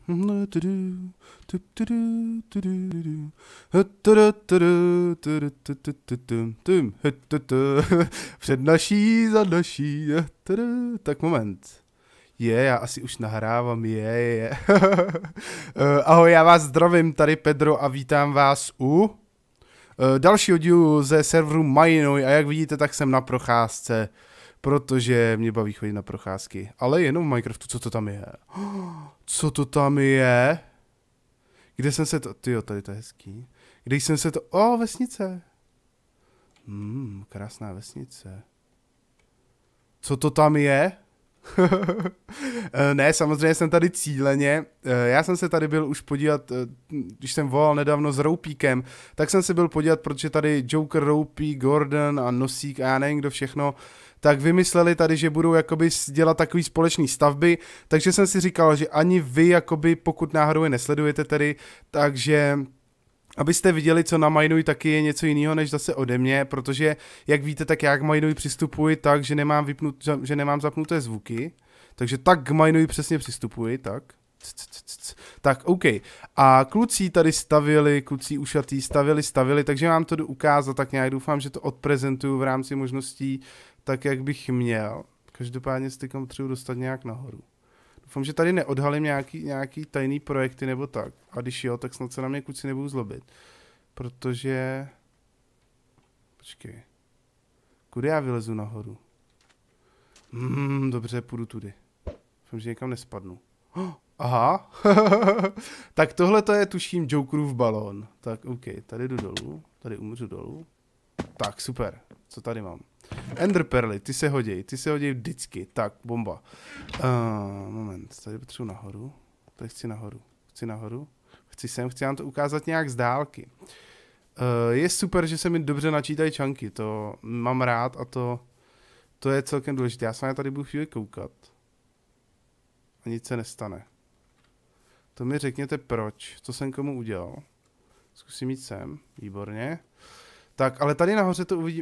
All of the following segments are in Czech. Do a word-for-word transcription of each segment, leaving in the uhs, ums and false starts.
Před naší, za naší. Tak moment. Je, já asi už nahrávám, je, je. Ahoj, já vás zdravím, tady Pedro a vítám vás u dalšího dílu ze serveru Mainoj a jak vidíte, tak jsem na procházce, protože mě baví chodit na procházky, ale jenom v Minecraftu. Co to tam je? Co to tam je? Kde jsem se to... Tyjo, tady to je hezký. Kde jsem se to... O, vesnice. Hmm, krásná vesnice. Co to tam je? Ne, samozřejmě jsem tady cíleně. Já jsem se tady byl už podívat, když jsem volal nedávno s Roupíkem, tak jsem se byl podívat, protože tady Joker, Roupík, Gordon a Nosík a já nevím kdo všechno, tak vymysleli tady, že budou jakoby dělat takový společný stavby, takže jsem si říkal, že ani vy jakoby, pokud náhodou je nesledujete tedy, takže... Abyste viděli, co na Mainoj taky je něco jiného než zase ode mě, protože jak víte, tak já k Mainoj přistupuji tak, že nemám, vypnut, že nemám zapnuté zvuky, takže tak k Mainoj přesně přistupuji, tak. Tak, OK. A kluci tady stavili, kluci ušatý stavili, stavili, takže vám to jdu ukázat, tak nějak doufám, že to odprezentuju v rámci možností tak, jak bych měl. Každopádně se teď potřebuji dostat nějak nahoru. Doufám, že tady neodhalím nějaký, nějaký tajný projekty nebo tak. A když jo, tak snad se na mě kluci nebudou zlobit. Protože... Počkej. Kudy já vylezu nahoru? Hmm, dobře, půjdu tudy. Doufám, že někam nespadnu. Oh, aha. Tak tohle to je tuším Jokerův balón. Tak OK, tady jdu dolů. Tady umřu dolů. Tak, super. Co tady mám? Ender perly, ty se hoděj, ty se hoděj vždycky. Tak, bomba. Uh, moment, tady potřebuji nahoru. Tady chci nahoru. Chci nahoru. Chci sem, chci vám to ukázat nějak z dálky. Uh, je super, že se mi dobře načítají čanky, to mám rád a to, to je celkem důležité. Já se na tady budu chvíli koukat. A nic se nestane. To mi řekněte proč, co jsem komu udělal. Zkusím jít sem, výborně. Tak, ale tady nahoře to uvidím...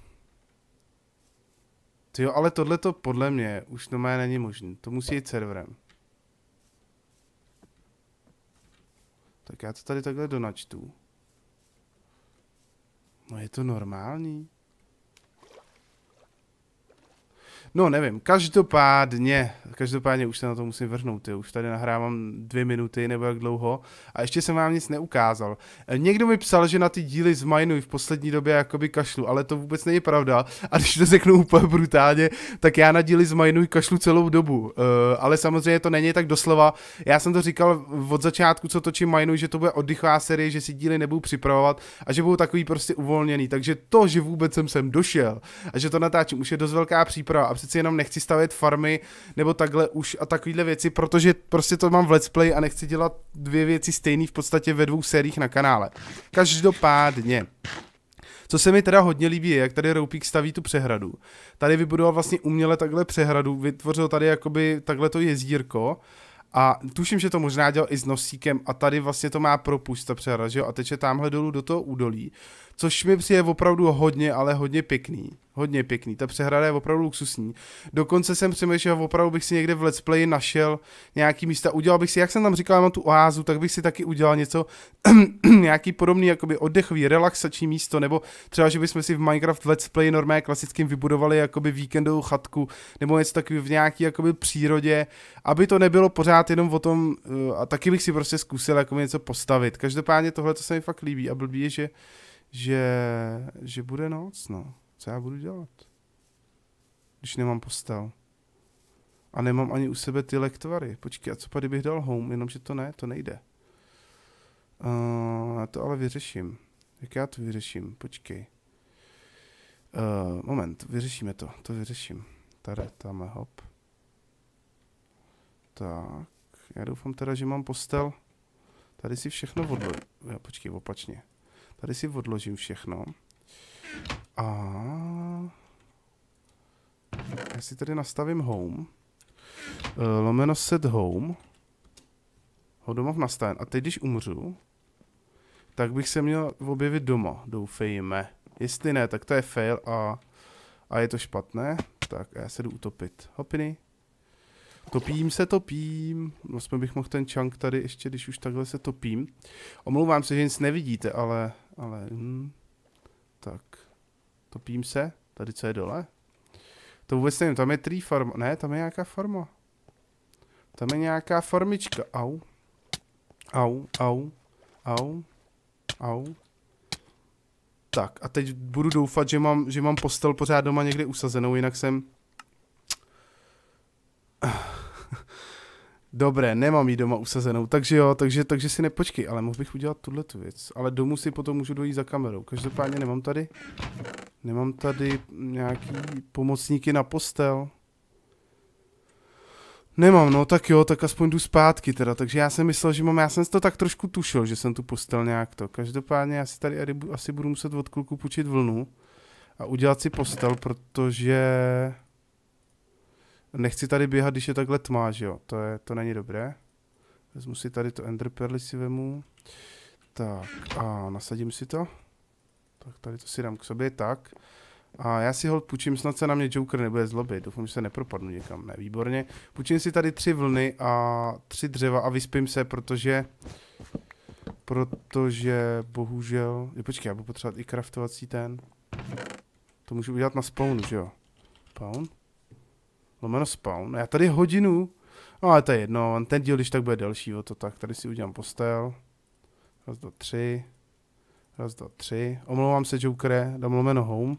Tyjo, ale tohleto podle mě už to má není možný. To musí jít serverem. Tak já to tady takhle donačtu. No je to normální? No nevím, každopádně, každopádně už se na to musím vrhnout, jo. Už tady nahrávám dvě minuty nebo jak dlouho a ještě jsem vám nic neukázal. Někdo mi psal, že na ty díly z Mainoj v poslední době jakoby kašlu, ale to vůbec není pravda a když to řeknu úplně brutálně, tak já na díly z Mainoj kašlu celou dobu, uh, ale samozřejmě to není tak doslova. Já jsem to říkal od začátku, co točím Mainoj, že to bude oddychová série, že si díly nebudu připravovat a že budou takový prostě uvolněný, takže to, že vůbec jsem sem došel a že to natáčím, už je dost velká příprava a přeci jenom nechci stavět farmy nebo takhle už a takovýhle věci, protože prostě to mám v let's play a nechci dělat dvě věci stejný v podstatě ve dvou sériích na kanále. Každopádně. Co se mi teda hodně líbí je, jak tady Roupík staví tu přehradu. Tady vybudoval vlastně uměle takhle přehradu, vytvořil tady jakoby takhle to jezírko a tuším, že to možná dělal i s Nosíkem a tady vlastně to má propust ta přehrada, že jo, a teče tamhle dolů do toho údolí. Což mi přijde opravdu hodně, ale hodně pěkný. Hodně pěkný. Ta přehrada je opravdu luxusní. Dokonce jsem přemýšlel, opravdu bych si někde v let's play našel nějaký místa. Udělal bych si, jak jsem tam říkal, já mám tu oázu, tak bych si taky udělal něco, nějaký podobný, jakoby oddechový, relaxační místo, nebo třeba, že bychom si v Minecraft let's play normálně klasickým vybudovali jakoby víkendovou chatku, nebo něco takový v nějaký jakoby přírodě, aby to nebylo pořád jenom o tom, a taky bych si prostě zkusil jako něco postavit. Každopádně tohle to se mi fakt líbí a blbý je, že Že, že bude noc, no. Co já budu dělat? Když nemám postel. A nemám ani u sebe ty lektvary. Počkej, a co pak kdybych dal home? Jenomže to ne, to nejde. Uh, já to ale vyřeším. Jak já to vyřeším? Počkej. Uh, moment, vyřešíme to. To vyřeším. Tady, tamhle, hop. Tak. Já doufám teda, že mám postel. Tady si všechno odložím. Počkej, opačně. Tady si odložím všechno. A já si tady nastavím home. Uh, lomeno set home. Ho domov nastavím. A teď, když umřu, tak bych se měl objevit doma. Doufejme. Jestli ne, tak to je fail a, a je to špatné. Tak já se jdu utopit. Hopiny. Topím se, topím. Vlastně bych mohl ten chunk tady ještě, když už takhle se topím. Omlouvám se, že nic nevidíte, ale... ale hm. Tak. Topím se. Tady co je dole? To vůbec nevím, tam je tree farma. Ne, tam je nějaká farma. Tam je nějaká farmička. Au. Au, au, au, au. Tak a teď budu doufat, že mám, že mám postel pořád doma někde usazenou, jinak jsem... Dobré, nemám ji doma usazenou, takže jo, takže, takže si nepočkej, ale mohl bych udělat tuhletu věc. Ale domů si potom můžu dojít za kamerou. Každopádně nemám tady, nemám tady nějaký pomocníky na postel. Nemám, no tak jo, tak aspoň jdu zpátky teda, takže já jsem myslel, že mám, já jsem to tak trošku tušil, že jsem tu postel nějak to. Každopádně já si tady asi budu muset od kluku půjčit vlnu a udělat si postel, protože nechci tady běhat, když je takhle tmá, že jo, to, je, to není dobré. Vezmu si tady to Ender Pearly si vemu, tak a nasadím si to, tak tady to si dám k sobě, tak. A já si holt půjčím, snad se na mě Joker nebude zlobit, doufám, že se nepropadnu někam, ne, výborně. Půjčím si tady tři vlny a tři dřeva a vyspím se, protože, protože, bohužel, je, počkej, já budu potřebovat i craftovací ten, to můžu udělat na spawnu, že jo, spawn, lomeno spawn, já tady hodinu, no ale to je jedno, ten díl, když tak bude delší, o to tak, tady si udělám postel, raz, dva, tři, raz, dva, tři, omlouvám se Jokere, dám lomeno home.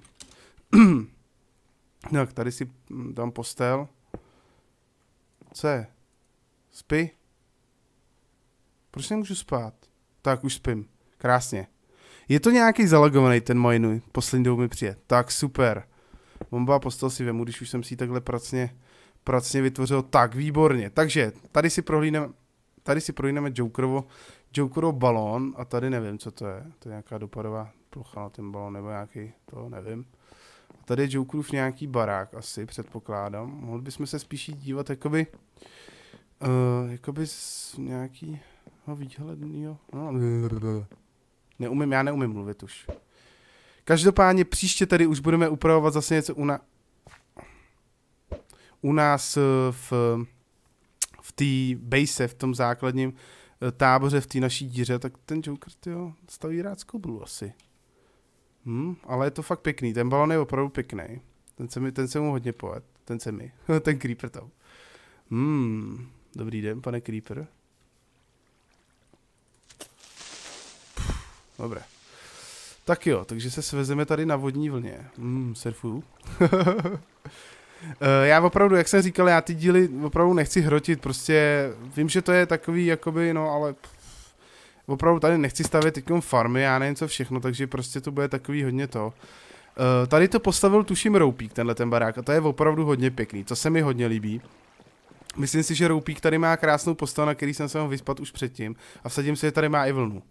Tak, tady si dám postel. Co je? Spí? Proč nemůžu spát? Tak, už spím. Krásně. Je to nějaký zalagovaný ten minu, poslední dobou mi přijde. Tak, super. Bomba postel si vemu, když už jsem si ji takhle pracně, pracně vytvořil. Tak, výborně. Takže, tady si prohlídneme, tady si prohlídneme Jokerovo, Jokerovo balón a tady nevím, co to je. To je nějaká dopadová plocha na ten balón, nebo nějaký, to nevím. A tady je Jokerův nějaký barák asi, předpokládám. Mohli bychom se spíš dívat jakoby, uh, jakoby z nějakýho výhlednýho, no, neumím, já neumím mluvit už. Každopádně příště tady už budeme upravovat zase něco u, na, u nás v, v té base, v tom základním táboře, v té naší díře, tak ten Joker, tyjo, staví rád skoblu asi. Hmm, ale je to fakt pěkný, ten balon je opravdu pěkný. Ten se mi, ten se mu hodně povedl, ten se mi, ten creeper tam. Hmm, dobrý den, pane creeper. Dobré. Tak jo, takže se svezeme tady na vodní vlně. Hmm, surfuju. Já opravdu, jak jsem říkal, já ty díly opravdu nechci hrotit, prostě vím, že to je takový, jakoby, no, ale... Opravdu tady nechci stavět teďkom farmy, já nevím co všechno, takže prostě to bude takový hodně to. Uh, tady to postavil tuším Roupík, tenhle ten barák, a to je opravdu hodně pěkný, to se mi hodně líbí. Myslím si, že Roupík tady má krásnou postavu, na který jsem se mohl vyspat už předtím, a vsadím si, že tady má i vlnu.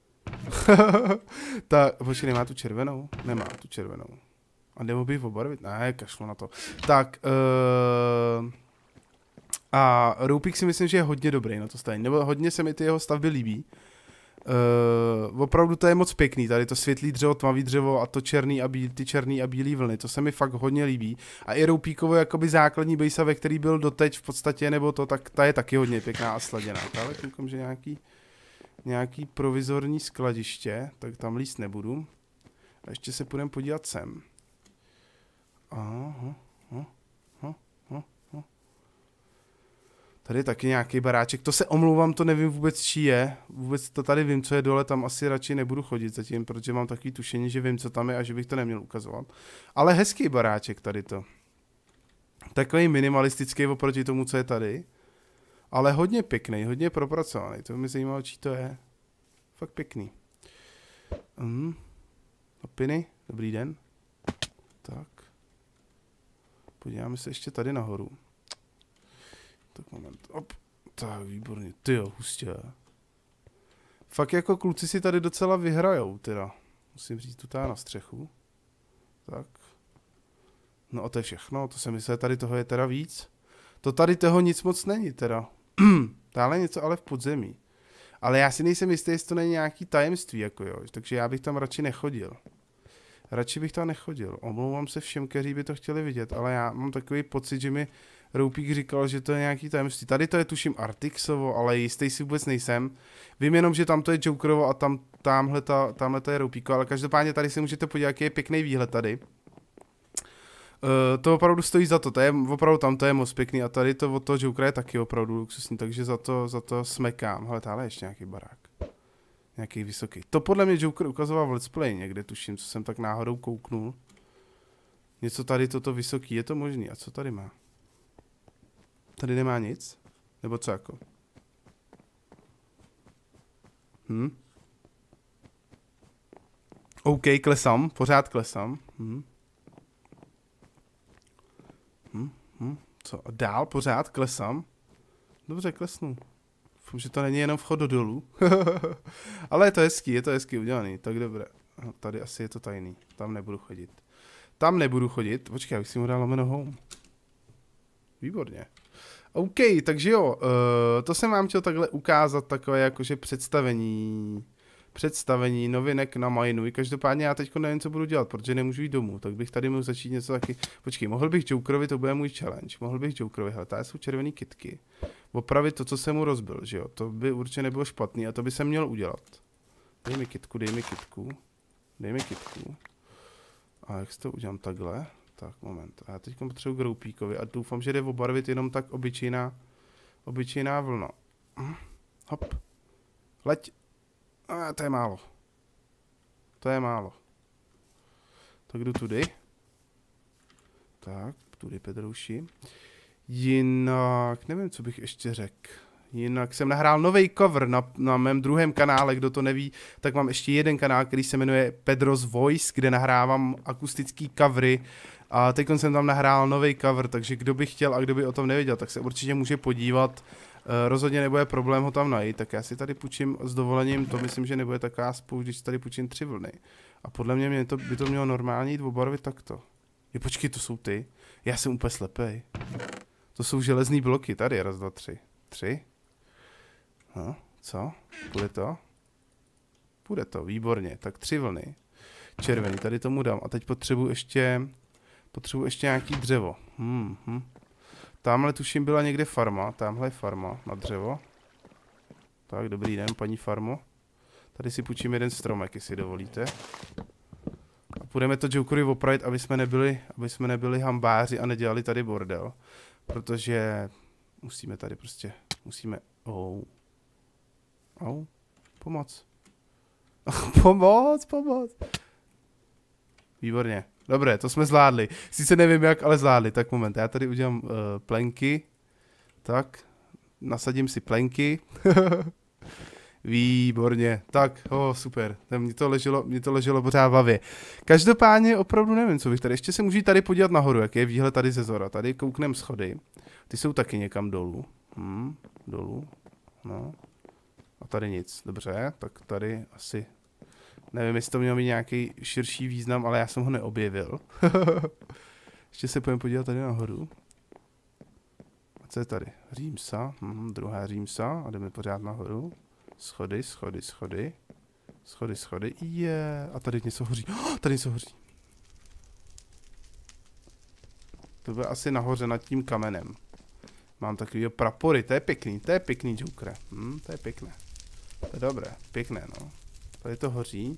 Tak, počkej, nemá tu červenou? Nemá tu červenou. A nebo bych obarvit? Ne, kašlu na to. Tak, uh... a Roupík si myslím, že je hodně dobrý na to stavení, nebo hodně se mi ty jeho stavby líbí. Uh, opravdu to je moc pěkný, tady to světlý dřevo, tmavý dřevo a to černý a bílý, ty černý a bílý vlny, to se mi fakt hodně líbí. A i Roupíkovo jakoby základní bejsa, ve který byl doteď v podstatě, nebo to, tak ta je taky hodně pěkná a sladěná. Ale koukám, že nějaký, nějaký provizorní skladiště, tak tam líst nebudu. A ještě se půjdeme podívat sem. Aha, aha, aha, aha. Tady je taky nějaký baráček, to se omlouvám, to nevím vůbec, čí je, vůbec to tady vím, co je dole, tam asi radši nebudu chodit zatím, protože mám takový tušení, že vím, co tam je a že bych to neměl ukazovat. Ale hezký baráček tady to. Takový minimalistický oproti tomu, co je tady, ale hodně pěkný, hodně propracovaný, to mi zajímalo, čí to je. Fakt pěkný. Mm. Opiny, dobrý den. Tak. Podíváme se ještě tady nahoru. Tak moment, op, tak výborně, tyjo, hustě. Fakt jako kluci si tady docela vyhrajou, teda. Musím říct tu tady na střechu. Tak. No a to je všechno, to se myslí, tady toho je teda víc. To tady toho nic moc není, teda. Táhle něco ale v podzemí. Ale já si nejsem jistý, jestli to není nějaký tajemství, jako jo, takže já bych tam radši nechodil. Radši bych tam nechodil. Omlouvám se všem, kteří by to chtěli vidět, ale já mám takový pocit, že mi Roupík říkal, že to je nějaký tajemství. Tady to je tuším Artixovo, ale jistý si vůbec nejsem. Vím jenom, že tam to je Jokerovo a tam, tamhle, ta, tamhle to je Roupíko, ale každopádně tady si můžete podívat, jaký je pěkný výhled tady. Uh, to opravdu stojí za to, to je opravdu tam, to je moc pěkný a tady to od toho Jokera je taky opravdu luxusní, takže za to, za to smekám. Hele, tady je ještě nějaký barák. Nějaký vysoký. To podle mě Joker ukazoval v Let's Play někde, tuším, co jsem tak náhodou kouknul. Něco tady toto vysoký, je to možný. A co tady má? Tady nemá nic? Nebo co jako? Hm? OK, klesám, pořád klesám. Hm? Hm? Hm? Co? A dál pořád klesám? Dobře, klesnu. Doufám, že to není jenom vchod do dolů. Ale je to hezký, je to hezký udělaný, tak dobré. Tady asi je to tajný, tam nebudu chodit. Tam nebudu chodit, počkej, abych si mu dal lomeno home. Výborně. OK, takže jo, uh, to jsem vám chtěl takhle ukázat, takové jakože představení, představení novinek na Mineu. Každopádně já teď nevím, co budu dělat, protože nemůžu jít domů, tak bych tady mohl začít něco taky. Počkej, mohl bych Jokerovi, to bude můj challenge, mohl bych Jokerovi, hele, tady jsou červený kytky. Opravit to, co jsem mu rozbil, že jo, to by určitě nebylo špatný a to by se měl udělat. Dej mi kytku, dej mi kytku, dej mi kytku. A jak si to udělám takhle? Tak, moment. A já teď potřebuji k Roupíkovi a doufám, že jde obarvit jenom tak obyčejná, obyčejná vlna. Hop. Leď. A to je málo. To je málo. Tak jdu tudy. Tak, tudy Pedrouši. Jinak, nevím, co bych ještě řekl. Jinak jsem nahrál nový cover na, na mém druhém kanále, kdo to neví, tak mám ještě jeden kanál, který se jmenuje Pedro's Voice, kde nahrávám akustický covery a teď jsem tam nahrál nový cover, takže kdo by chtěl a kdo by o tom nevěděl, tak se určitě může podívat, e, rozhodně nebude problém ho tam najít, tak já si tady půjčím s dovolením, to myslím, že nebude taká spoušť, když tady půjčím tři vlny a podle mě, mě to, by to mělo normálně jít obarvit takto. Je, počkej, to jsou ty, já jsem úplně slepej, to jsou železný bloky, tady raz, dva, tři, tři. No, co? Půjde to? Půjde to, výborně. Tak tři vlny. Červený, tady tomu dám. A teď potřebuji ještě, potřebuji ještě nějaký dřevo. Hmm, hm. Tamhle tuším byla někde farma. Tamhle je farma na dřevo. Tak, dobrý den, paní farmo. Tady si půjčím jeden stromek, jestli dovolíte. A půjdeme to Jokerovi opravit, aby jsme nebyli, aby jsme nebyli hambáři a nedělali tady bordel. Protože musíme tady prostě, musíme... Oh. Au, pomoc. pomoc, pomoc. Výborně. Dobré, to jsme zvládli. Sice nevím jak, ale zvládli. Tak moment, já tady udělám uh, plenky. Tak, nasadím si plenky. Výborně. Tak, oh, super. Mně to leželo, mě to leželo pořád v hlavě. Každopádně opravdu nevím, co bych tady. Ještě se můžu tady podívat nahoru, jak je výhled tady ze zora. Tady kouknem schody. Ty jsou taky někam dolů. Hmm, dolů. No. A tady nic, dobře, tak tady asi, nevím, jestli to mělo mít nějaký širší význam, ale já jsem ho neobjevil. Ještě se půjdeme podívat tady nahoru. A co je tady? Římsa, hm, druhá římsa a jdeme pořád nahoru. Schody, schody, schody. Schody, schody, je. Yeah. A tady něco hoří, oh, tady něco hoří. To bude asi nahoře nad tím kamenem. Mám takový prapory, to je pěkný, to je pěkný, Joker. Hm, to je pěkné. To je dobré, pěkné, no. Tady to hoří.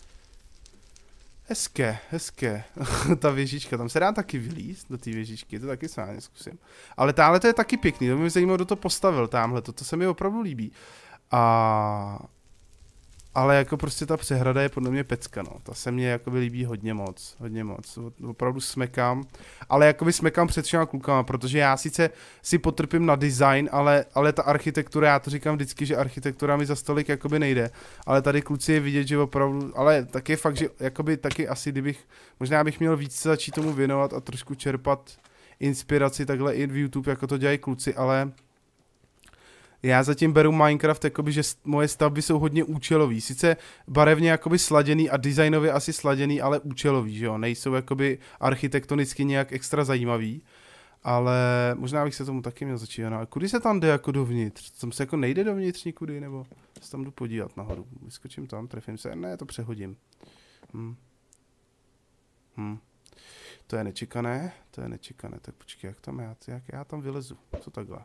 Hezké, hezké. Ta věžička, tam se dá taky vylízt do té věžičky, to taky sám zkusím. Ale táhle to je taky pěkný, to by mě zajímalo, kdo to postavil, támhle, to, to se mi opravdu líbí. A... Ale jako prostě ta přehrada je podle mě pecka, no. Ta se mně jakoby líbí hodně moc, hodně moc. Opravdu smekám. Ale jakoby smekám před všema klukama, protože já sice si potrpím na design, ale, ale ta architektura, já to říkám vždycky, že architektura mi za stolik jakoby nejde. Ale tady kluci je vidět, že opravdu, ale tak je fakt, že jakoby taky asi, kdybych, možná bych měl víc začít tomu věnovat a trošku čerpat inspiraci takhle i v YouTube, jako to dělají kluci, ale... Já zatím beru Minecraft, jakoby, že moje stavby jsou hodně účelový. Sice barevně jakoby sladěný a designově asi sladěný, ale účelový, že jo. Nejsou jakoby architektonicky nějak extra zajímavý. Ale možná bych se tomu taky měl začít. No, kudy se tam jde jako dovnitř? Tam se jako nejde dovnitř nikudy, nebo se tam jdu podívat nahoru. Vyskočím tam, trefím se, ne, to přehodím. Hm. Hm. To je nečekané, to je nečekané, tak počkej, jak tam já, jak já tam vylezu, co takhle?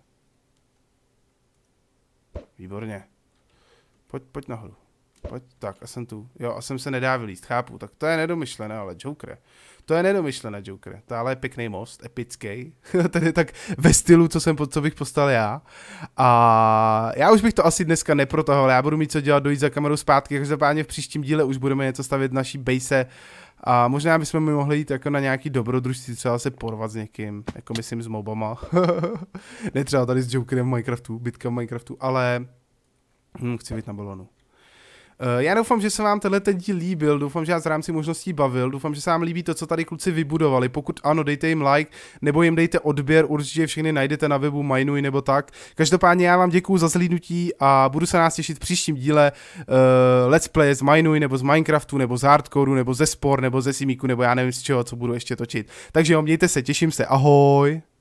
Výborně. Pojď, pojď nahoru. Pojď, tak, a jsem tu. Jo, a jsem se nedá vylíst, chápu, tak to je nedomyšlené, ale Joker. To je nedomyšlené, Joker. Tohle je pěkný most, epický. Tady tak ve stylu, co jsem, co bych postal já. A já už bych to asi dneska neprotahoval, já budu mít co dělat, dojít za kamerou zpátky, každopádně v příštím díle už budeme něco stavět v naší base. A možná bychom mi mohli jít jako na nějaký dobrodružství, třeba se porvat s někým, jako myslím s mobama. Ne třeba tady s Jokerem v Minecraftu, bitka v Minecraftu, ale hm, chci být na balonu. Já doufám, že se vám tenhle ten díl líbil, doufám, že vás v rámci možností bavil, doufám, že se vám líbí to, co tady kluci vybudovali. Pokud ano, dejte jim like, nebo jim dejte odběr, určitě všechny najdete na webu Minuj nebo tak. Každopádně já vám děkuju za zhlídnutí a budu se nás těšit v příštím díle uh, Let's Play z Minuj, nebo z Minecraftu, nebo z Hardcoreu, nebo ze Spor, nebo ze Simiku, nebo já nevím z čeho, co budu ještě točit. Takže jo, mějte se, těším se, ahoj!